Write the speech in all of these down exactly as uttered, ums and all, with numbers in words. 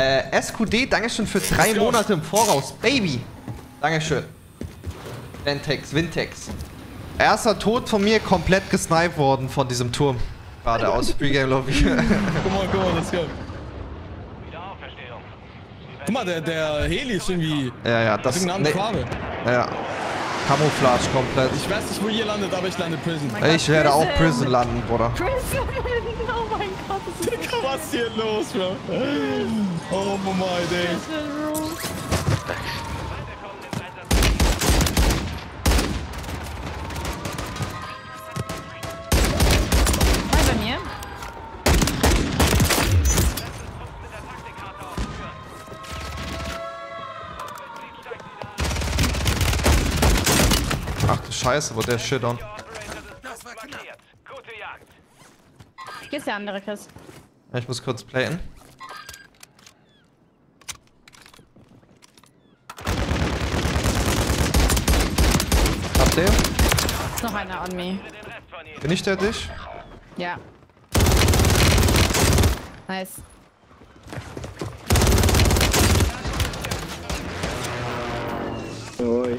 Äh, S Q D, Dankeschön für drei Monate im Voraus. Baby. Dankeschön. Ventex, Vintex. Erster Tod von mir, komplett gesniped worden von diesem Turm. Gerade aus Pre-Game Lobby. Guck mal, guck mal, let's go. Guck mal, der, der Heli ist irgendwie... Ja, ja, das... ist eine andere Farbe. Ja. Camouflage komplett. Ich weiß nicht, wo ihr landet, aber ich lande Prison. Oh ich werde Prison. auch Prison landen, Bruder. Prison! Oh mein Gott, das ist so was hier los, Bro? Oh mein Gott. Bei mir. Ach du Scheiße, wo der Shit on. Hier ist der andere, Chris. Ja, ich muss kurz playen. Habt ihr? Ist noch einer on me. Bin ich der dich? Ja. Nice. Oi.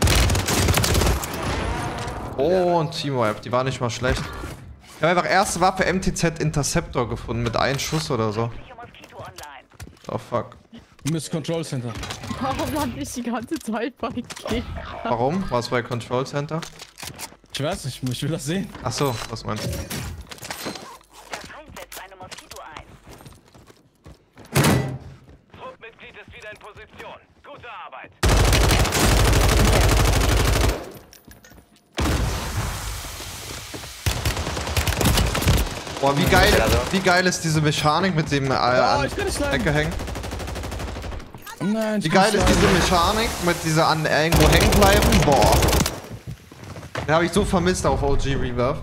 Oh, und Teamwipe, die war nicht mal schlecht. Ich habe einfach erste Waffe M T Z Interceptor gefunden mit einem Schuss oder so. Oh fuck. Miss Control Center. Warum lande ich die ganze Zeit bei G? Warum? War es bei Control Center? Ich weiß nicht, ich will das sehen. Ach so, was meinst du? Der Feind setzt eine Moskito ein. Truppmitglied ist wieder in Position. Gute Arbeit. Boah, wie geil, wie geil ist diese Mechanik mit dem äh, an Ecke hängen? Nein, Wie geil ist diese Mechanik mit dieser an irgendwo hängen bleiben? Boah. Den habe ich so vermisst auf O G Reverb.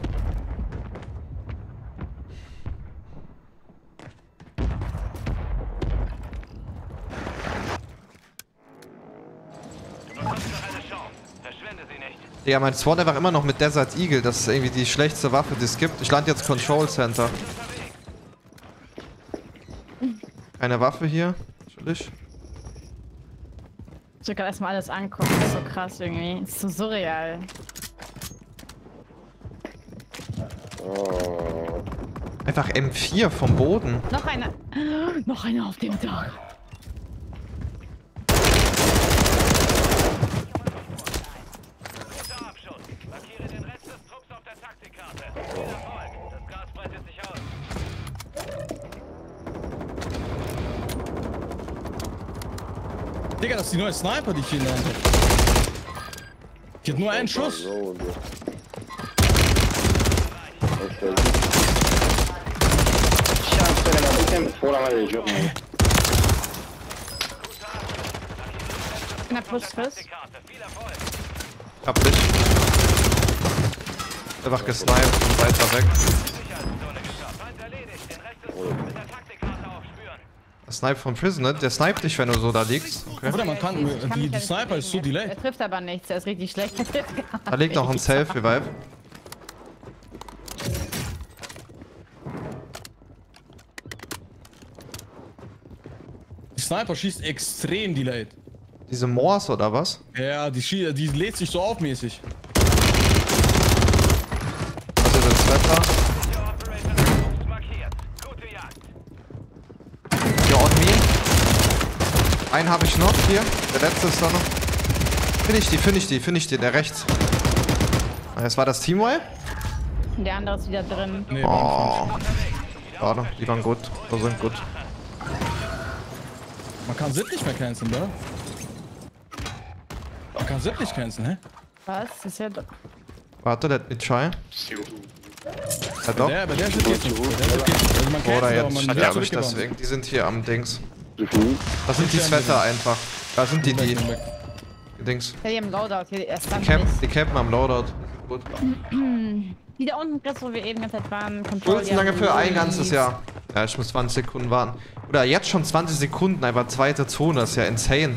Ja, mein Swan einfach immer noch mit Desert Eagle. Das ist irgendwie die schlechteste Waffe, die es gibt. Ich lande jetzt Control Center. Keine Waffe hier. Natürlich. Ich will gerade erstmal alles angucken. Das ist so krass irgendwie. Das ist so surreal. Einfach M vier vom Boden. Noch einer. Noch einer auf dem Dach. Digga, das ist die neue Sniper, die ich hier in der Hand habe. Die hat nur einen Schuss. In der Push, Chris. Hab dich. Einfach gesniped und weiter weg. Der Snipe von Prisoner, der sniped dich, wenn du so da liegst. Okay. Oder man kann, die, die Sniper ist so delayed. Er trifft aber nichts, er ist richtig schlecht. Da liegt noch ein Self-Revive. Die Sniper schießt extrem delayed. Diese Moors oder was? Ja, die, schie die lädt sich so aufmäßig. Was ist das Wetter? Hier on me. Einen habe ich noch hier. Der letzte ist da noch. Finde ich die, finde ich die, finde ich die, der rechts. Das war das Teamwipe? Der andere ist wieder drin. Nee, Oh. Schade, die waren gut. Die sind gut. man kann S I P nicht mehr canceln, oder? Man kann S I P nicht canceln, hä? Was? Das ist ja doch. Warte, let me try. Ja doch. Der, bei der S I P geht's nicht. Bei der S I P geht's nicht. Also man Oder cancelt, aber jetzt man sterbe wird ich zurückgeworfen. deswegen. Die sind hier am Dings. Das sind die Sweater einfach. Da sind die, die, die Dings. Ja, die haben Loadout hier. Er Die, camp, die campen am Loadout. Gut. Die da unten, Chris, wo wir eben ganz Zeit waren. Schulzen, danke für ein ganzes Jahr. Ja, ich muss zwanzig Sekunden warten. Oder jetzt schon zwanzig Sekunden, einfach zweite Zone, das ist ja insane.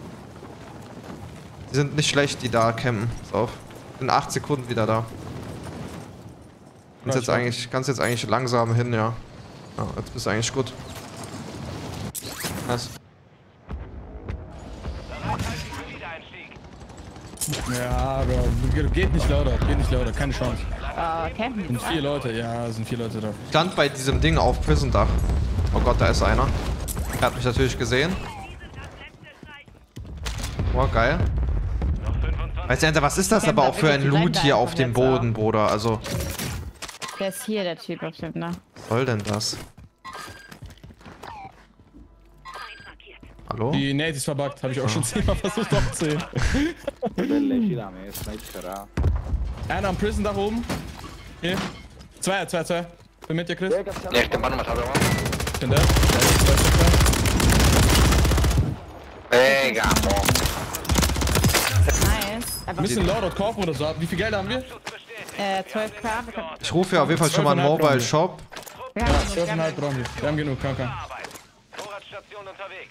Die sind nicht schlecht, die da campen. Pass auf. In acht Sekunden wieder da. Kannst jetzt eigentlich, kannst jetzt eigentlich langsam hin, ja. Ja, jetzt bist du eigentlich gut. Nice. Ja, Bro. Geht nicht lauter. Geht nicht lauter. Keine Chance. Oh, okay. Sind vier Leute. Ja, sind vier Leute da. Ich stand bei diesem Ding auf Prison-Dach. Oh Gott, da ist einer. Er hat mich natürlich gesehen. Boah, geil. Weißt du, was ist das aber auch für ein Loot hier auf dem Boden, Bruder? Also, Der ist hier, der Typ auf dem, ne? was soll denn das? Hallo? Die Nate ist verbuggt. Habe ich auch schon zehnmal versucht aufzuzählen. Einer am Prison da oben. Hier. Zwei, zwei, zwei. Bin mit dir, Chris. Este mano me salva. Bin da. Zwei Stück Venga, mo. Nice. da. Aber Müssen Loadout kaufen oder so. Wie viel Geld haben wir? äh, zwölf K. Wir können- Ich rufe ja auf jeden Fall schon mal einen Mobile Shop. wir haben Ja, genug, zwölf wir Komma haben fünf brauchen wir. Wir haben genug, K K. Arbeit. Vorratsstation unterwegs.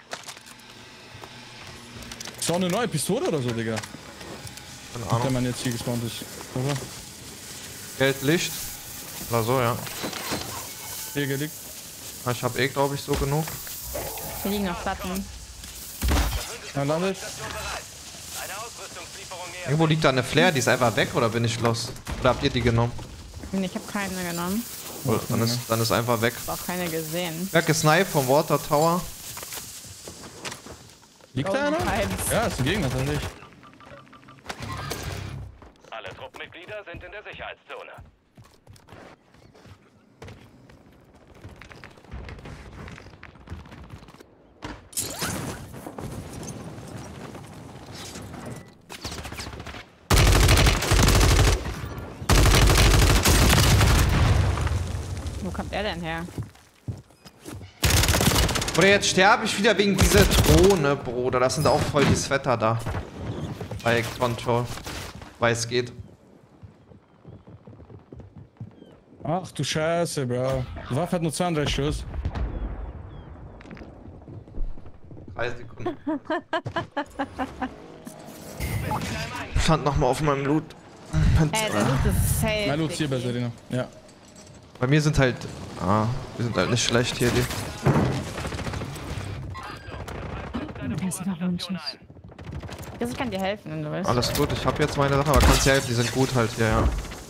Ist auch eine neue Pistole oder so, Digga? Keine Der Ahnung. man jetzt hier gespawnt ist. Oder? Geld, Licht. Oder so, ja. Hier gelegt. Ich habe eh, glaube ich, so genug. Hier liegen noch Platten. Er landet. Eine Ausrüstungslieferung näher. Irgendwo liegt da eine Flare, die ist einfach weg, oder bin ich lost? Oder habt ihr die genommen? Ich habe keine genommen. Oder dann ist, dann ist einfach weg. Ich habe auch keine gesehen. Wer hat gesniped vom Water Tower? Liegt da einer? Vibes. Ja, ist ein Gegner tatsächlich. Alle Truppenmitglieder sind in der Sicherheitszone. Wo kommt er denn her? Oder jetzt sterbe ich wieder wegen dieser Drohne, Bruder. Das sind auch voll die Sweater da. Bei Control. Weil es geht. Ach du Scheiße, Bro. Die Waffe hat nur zweiunddreißig Schuss. Drei Sekunden. Stand nochmal auf meinem Loot. Hey, der Loot ist safe. Mein Loot ist hier bei Serena. Ja. Bei mir sind halt... Ah, wir sind halt nicht schlecht hier, die. Der ist noch wunschig. Ich kann dir helfen, wenn du willst. Alles gut, ich habe jetzt meine Sachen, aber kannst dir helfen, die sind gut halt hier, ja.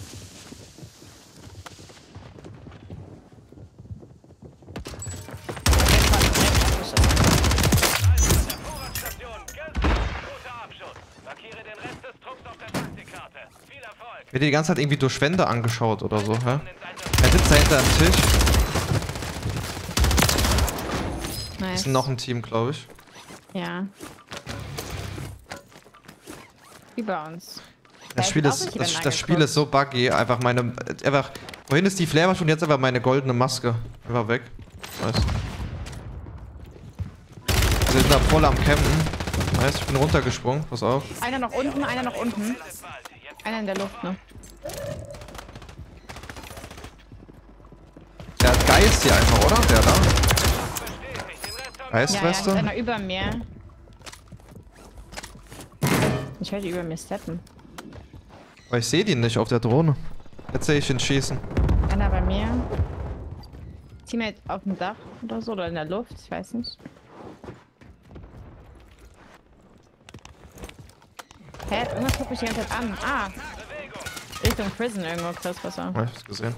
Vorratsstation, ganz gut. Guter Abschuss. Markiere den Rest des Trupps auf der Taktikkarte. Viel Erfolg. Wird die ganze Zeit irgendwie durch Wände angeschaut oder so, hä? Ins Einsatz. Er sitzt da hinter dem Tisch. Nice. Ist noch ein Team, glaube ich. Ja. Über uns. Das Ja, Spiel ich hab auch ist, nicht das, jemanden das Spiel angeguckt. ist so buggy. Einfach meine, einfach, vorhin ist die Flair schon, jetzt einfach meine goldene Maske. Einfach weg. Nice. Wir sind da voll am Campen. Nice, ich bin runtergesprungen, pass auf. Einer noch unten, einer noch unten. Einer in der Luft, ne? Der hat Geist hier einfach, oder? Der da. Ja, ja, ist Geistweste? einer über mir. Ich höre die über mir steppen. Aber ich sehe die nicht auf der Drohne. Jetzt sehe ich ihn schießen. Einer bei mir. Teammate auf dem Dach oder so, oder in der Luft, ich weiß nicht. Hä? Irgendwas guckt mich die ganze Zeit an. Ah! Richtung Prison irgendwo, Chris, was war? Ja, ich hab's gesehen.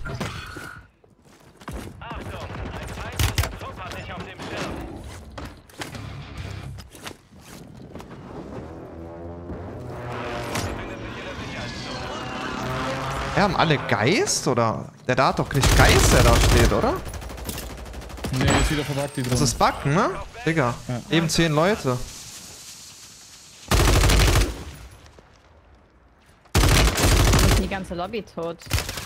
Achtung, ein feindlicher Trupp hat dich auf dem Schirm. Ja, haben alle Geist, oder? Der da hat doch nicht Geist, der da steht, oder? Nee, ist wieder verbuggt, die drin. Das ist Bug, ne? Digga. Ja. Eben zehn Leute. Ist die ganze Lobby tot.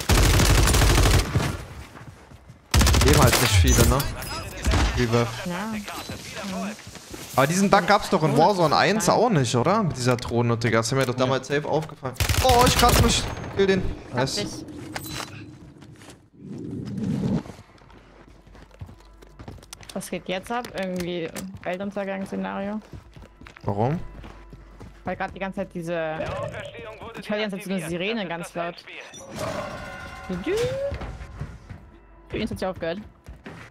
Leben halt nicht viele, ne? Liebe. Ja. Aber diesen Bug gab's doch in Warzone eins auch nicht, oder? Mit dieser Drohne, Digga. Das ist mir doch damals safe aufgefallen. Oh, ich kratze mich. Kill den. Hab Nice. dich. Was geht jetzt ab? Irgendwie Weltuntergangsszenario? Warum? Weil gerade die ganze Zeit diese. Auferstehung wurde Ich höre die ganze Zeit so eine deaktiviert. Sirene Das ist ganz das laut. Endspiel. Für ihn hat sich aufgehört.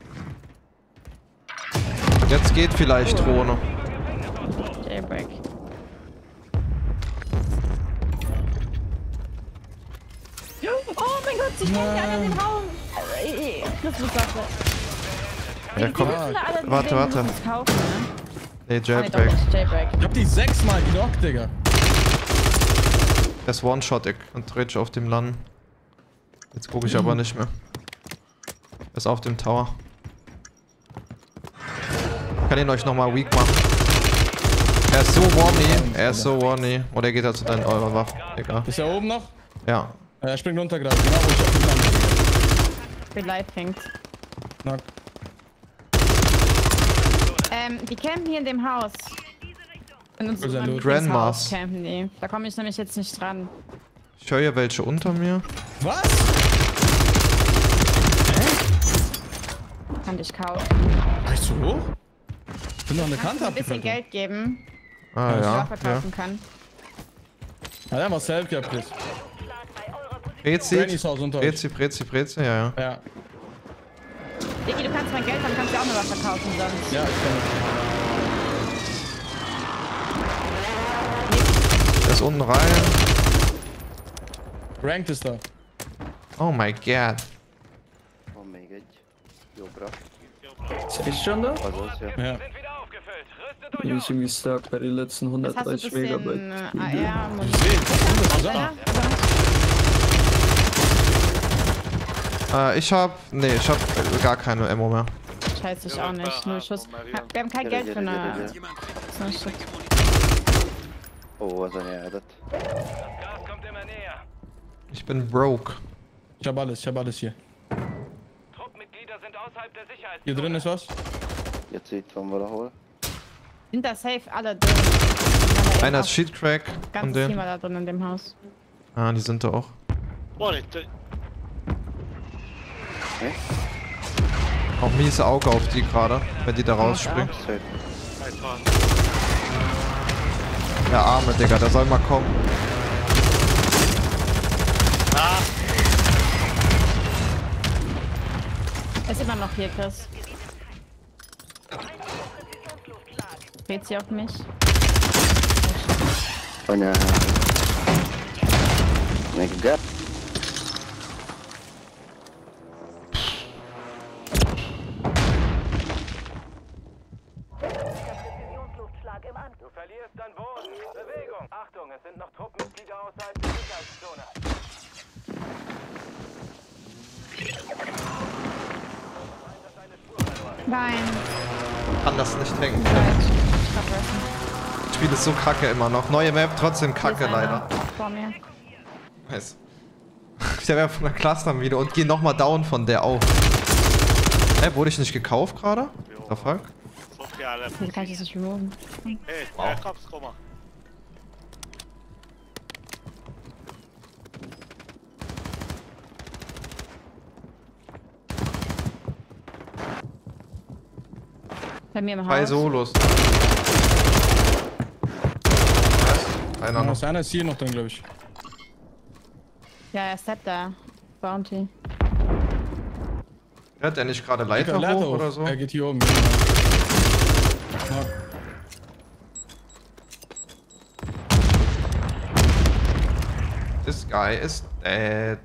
Jetzt geht vielleicht Drohne. Jailbreak. Oh mein Gott, sie stellen alle in den Raum. Äh, Christmaswaffe. Ja, komm. Warte, warte. Kaufen, ne? Nee, Ah, nee, doch Jailbreak. nicht, Jailbreak. Ich hab die sechsmal genockt, Digga. Er ist One-Shot, ich konzentriere auf dem Land. Jetzt gucke ich aber nicht mehr. Er ist auf dem Tower. Ich kann ihn euch nochmal weak machen. Er ist so warny. Er ist so warny. Oder geht er zu deinen eurer Waffen? Egal. Ist er oben noch? Ja. Ja, er springt runter gerade. Genau, wo ich auf dem Land bin. Für live hängt. Knock. Ähm, die campen hier in dem Haus. In Wo ist er unserem los? Grandmas. Haus campen die. Da komme ich nämlich jetzt nicht dran. Ich höre hier welche unter mir. Was? Kann ich kaufen. War ich zu hoch? Ich bin noch eine Kannst Kante du ein bisschen abgefallen. Geld geben, Ah dass ich ja. Waffe ja. kaufen kann? Hat einfach self gehabt, Chris. Prezi, Granny's Haus unter euch. Prezi, Prezi, Prezi, ja, ja. Ja, Digi, du kannst mein Geld haben, kannst du auch eine Waffe kaufen sonst. ja, ich kann Er ist unten rein. das. Ranked ist da. Oh my god. Van még egy. Jobbra. Ist schon da? Az az, ja. Ja. Sind wieder aufgefüllt. Rüstet euch Die auf. ist irgendwie stark bei den letzten Das hast du ein hundertdreißig bisschen Megabyte. äh, A R Ich sehe, das ist Ja, da. Äh, ich hab. Nee, ich hab gar keine Ammo mehr. scheiße, ich auch nicht. Null Schuss. Ha- Wir haben kein Geld für eine... so ein Stück. Ó, az anyádat. Das Gas kommt immer näher. Ich bin broke. Ich hab alles, ich hab alles hier. Truppmitglieder sind außerhalb der Sicherheitszone. Hier drin ist was? Jetzt itt van valahol. Sind da safe alle drin? Einer ist Sheetcrack von Ganzes denen. Team war da drin in dem Haus. Ah, die sind da auch. Auch miese Auge auf die gerade, wenn die da rausspringen. Szép. Der Arme, Digga, der soll mal kommen. Er ist immer noch hier, Chris. Dreht sie auf mich? Anyádat. Még gap. Du verlierst deinen Boden. Bewegung. Achtung, es sind noch Truppenmitglieder außerhalb der Sicherheitszone. Nein. Kann das nicht hängen. Falsch. Ich vergessen. Das Spiel ist so kacke immer noch. Neue Map, trotzdem Hier kacke ist einer leider. vor mir. Nice. Ich habe ja von der Cluster wieder und gehe nochmal down von der auf. Hä, wurde ich nicht gekauft gerade? What the fuck? Hier kann ich das nicht removen. Bei mir im Drei Haus. Solos. Einer Ja, noch. ist einer ist hier noch drin, glaube ich. Ja, er ist da. Bounty. Hat er nicht gerade Leiter Leiter, Leiter hoch oder so? Er geht hier oben. Genau. Ja. This guy is dead.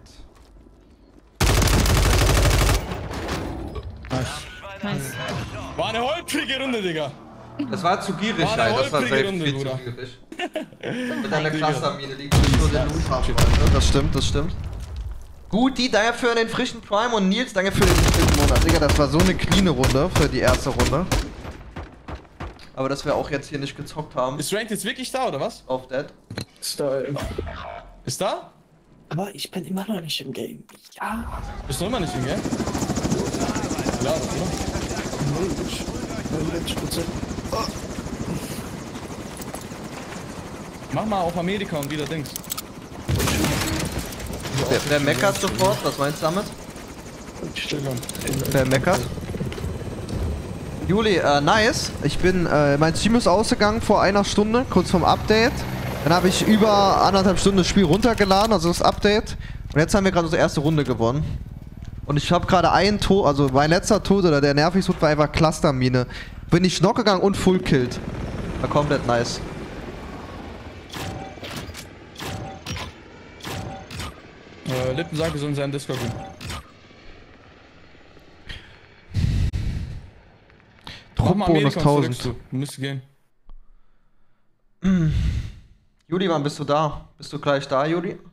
Nice. War eine holprige Runde, Digga. Das war zu gierig, War eine halt. Das war holprige safe Runde, viel zu Bruder. gierig. Mit einer Clustermine liegt nicht nur den Loot ab, Freunde. Das stimmt, das stimmt. Gut, die, danke für den frischen Prime und Nils, danke für den dritten Monat. Digga, das war so eine cleane Runde für die erste Runde. Aber dass wir auch jetzt hier nicht gezockt haben. Ist Ranked jetzt wirklich da, oder was? Auf Dead. Style. Ist da? Aber ich bin immer noch nicht im Game. Ja. Bist du immer nicht im Game? Ja, oder? neunundneunzig Prozent. Mach mal auf Amerika und wieder Dings. Der, der meckert sofort, was meinst du damit? Stillung. Der meckert. Juli, äh, nice. Ich bin, äh, mein Stream ist ausgegangen vor einer Stunde, kurz vorm Update. Dann habe ich über anderthalb Stunden das Spiel runtergeladen, also das Update. Und jetzt haben wir gerade unsere erste Runde gewonnen. Und ich habe gerade einen Tod, also mein letzter Tod oder der nervigste Tod war einfach Clustermine. Bin ich knock gegangen und full killed. War komplett nice. Äh, Lippen sagt, wir sollen seinen Discord gehen. Guck mal, Truppbonus Amerika tausend. zurück, du müsst gehen. Juli, wann bist du da? Bist du gleich da, Juli?